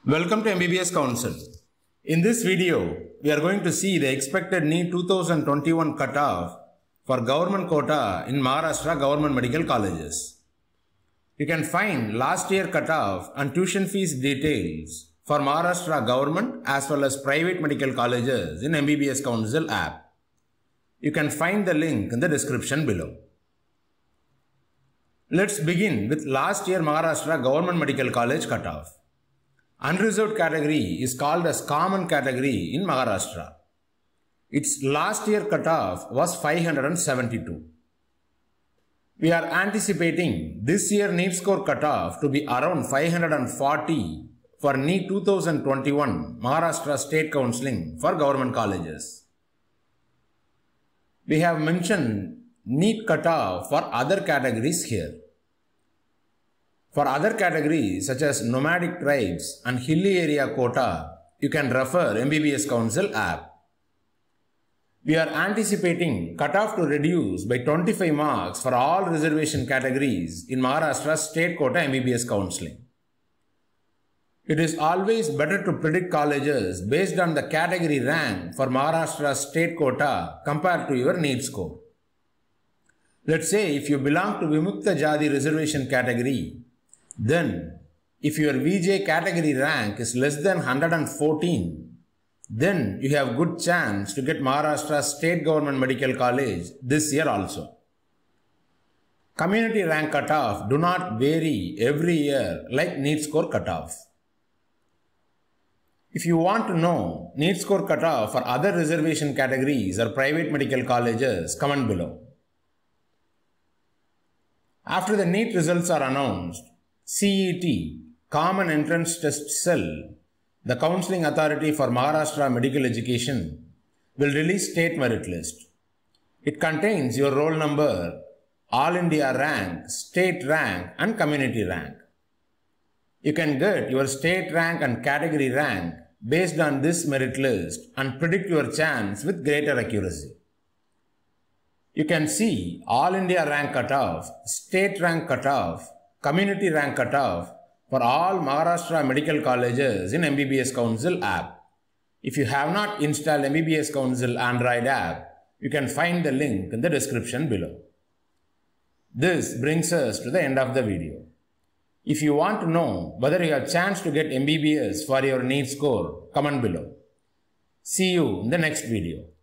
Welcome to MBBS Council. In this video, we are going to see the expected NEET 2021 cutoff for government quota in Maharashtra government medical colleges. You can find last year cutoff and tuition fees details for Maharashtra government as well as private medical colleges in MBBSCouncil app. You can find the link in the description below. Let's begin with last year Maharashtra government medical college cutoff. Unreserved category is called as common category in Maharashtra. Its last year cutoff was 572. We are anticipating this year NEET score cutoff to be around 540 for NEET 2021 Maharashtra State Counselling for government colleges. We have mentioned NEET cutoff for other categories here. For other categories such as nomadic tribes and hilly area quota, you can refer MBBSCouncil app. We are anticipating cutoff to reduce by 25 marks for all reservation categories in Maharashtra State Quota MBBS Counselling. It is always better to predict colleges based on the category rank for Maharashtra State Quota compared to your NEET score. Let's say if you belong to Vimuktha Jathi reservation category, then, if your VJ category rank is less than 114, then you have good chance to get Maharashtra State Government Medical College this year also. Community rank cutoff do not vary every year like NEET score cutoff. If you want to know NEET score cutoff for other reservation categories or private medical colleges, comment below. After the NEET results are announced, CET, Common Entrance Test Cell, the counselling authority for Maharashtra medical education, will release state merit list. It contains your roll number, all India rank, state rank and community rank. You can get your state rank and category rank based on this merit list and predict your chance with greater accuracy. You can see all India rank cutoff, state rank cutoff, community rank cutoff for all Maharashtra medical colleges in MBBSCouncil app. If you have not installed MBBSCouncil Android app, you can find the link in the description below. This brings us to the end of the video. If you want to know whether you have chance to get MBBS for your NEET score, comment below. See you in the next video.